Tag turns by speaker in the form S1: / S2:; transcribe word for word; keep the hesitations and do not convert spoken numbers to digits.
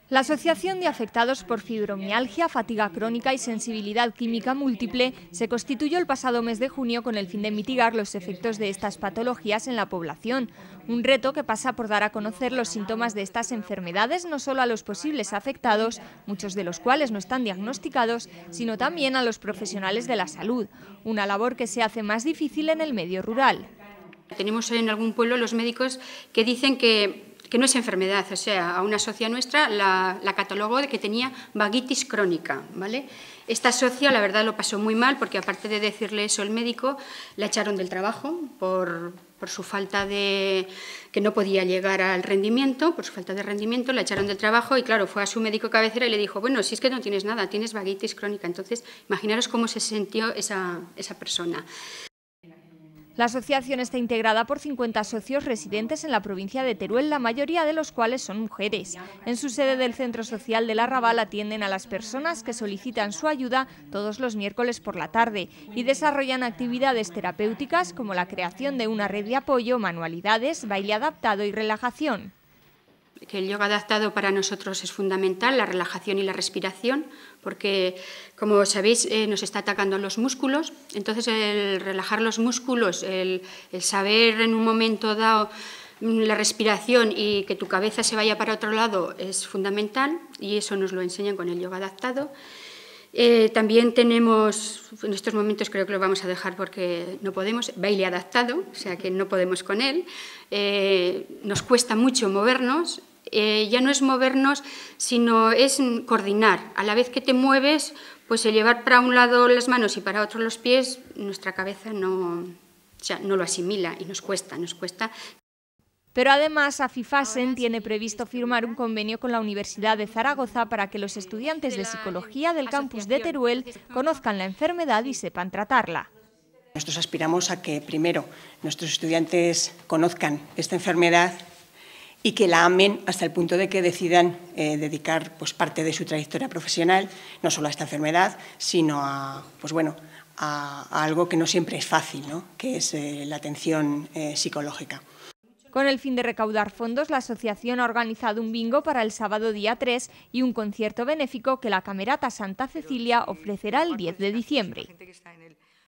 S1: La Asociación de Afectados por Fibromialgia, Fatiga Crónica y Sensibilidad Química Múltiple se constituyó el pasado mes de junio con el fin de mitigar los efectos de estas patologías en la población. Un reto que pasa por dar a conocer los síntomas de estas enfermedades no solo a los posibles afectados, muchos de los cuales no están diagnosticados, sino también a los profesionales de la salud. Una labor que se hace más difícil en el medio rural.
S2: Tenemos en algún pueblo los médicos que dicen que que no es enfermedad, o sea, a una socia nuestra la, la catalogó de que tenía vagitis crónica, ¿vale? Esta socia, la verdad, lo pasó muy mal porque, aparte de decirle eso el médico, la echaron del trabajo por, por su falta de... que no podía llegar al rendimiento, por su falta de rendimiento, la echaron del trabajo y, claro, fue a su médico cabecera y le dijo, bueno, si es que no tienes nada, tienes vagitis crónica. Entonces, imaginaros cómo se sintió esa, esa persona.
S1: La asociación está integrada por cincuenta socios residentes en la provincia de Teruel, la mayoría de los cuales son mujeres. En su sede del Centro Social del Arrabal atienden a las personas que solicitan su ayuda todos los miércoles por la tarde y desarrollan actividades terapéuticas como la creación de una red de apoyo, manualidades, baile adaptado y relajación.
S2: Que el yoga adaptado para nosotros es fundamental, la relajación y la respiración, porque, como sabéis, eh, nos está atacando los músculos. Entonces, el relajar los músculos, el, el saber en un momento dado la respiración y que tu cabeza se vaya para otro lado es fundamental, y eso nos lo enseñan con el yoga adaptado. Eh, también tenemos, en estos momentos creo que lo vamos a dejar porque no podemos, baile adaptado, o sea que no podemos con él. Eh, nos cuesta mucho movernos, eh, ya no es movernos, sino es coordinar. A la vez que te mueves, pues el llevar para un lado las manos y para otro los pies, nuestra cabeza no, o sea, no lo asimila y nos cuesta, nos cuesta.
S1: Pero además, AFIFASEN tiene previsto firmar un convenio con la Universidad de Zaragoza para que los estudiantes de psicología del campus de Teruel conozcan la enfermedad y sepan tratarla.
S3: Nosotros aspiramos a que, primero, nuestros estudiantes conozcan esta enfermedad y que la amen hasta el punto de que decidan eh, dedicar pues, parte de su trayectoria profesional, no solo a esta enfermedad, sino a, pues, bueno, a, a algo que no siempre es fácil, ¿no? Que es eh, la atención eh, psicológica.
S1: Con el fin de recaudar fondos, la asociación ha organizado un bingo para el sábado día tres y un concierto benéfico que la Camerata Santa Cecilia ofrecerá el diez de diciembre.